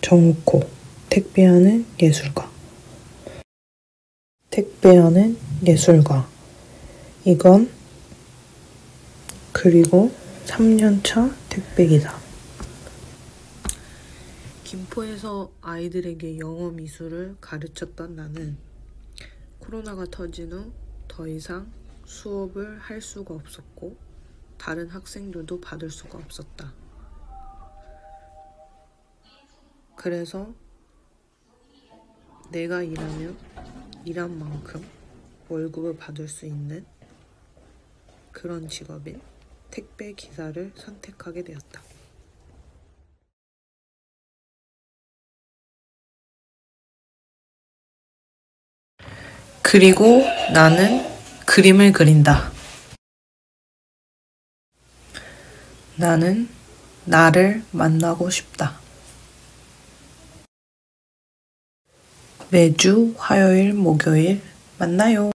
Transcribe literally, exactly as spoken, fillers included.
정우코, 택배하는 예술가. 택배하는 예술가. 이건 그리고 삼 년차 택배기사. 김포에서 아이들에게 영어 미술을 가르쳤던 나는 코로나가 터진 후 더 이상 수업을 할 수가 없었고 다른 학생들도 받을 수가 없었다. 그래서 내가 일하면 일한 만큼 월급을 받을 수 있는 그런 직업인 택배 기사를 선택하게 되었다. 그리고 나는 그림을 그린다. 나는 나를 만나고 싶다. 매주 화요일, 목요일 만나요.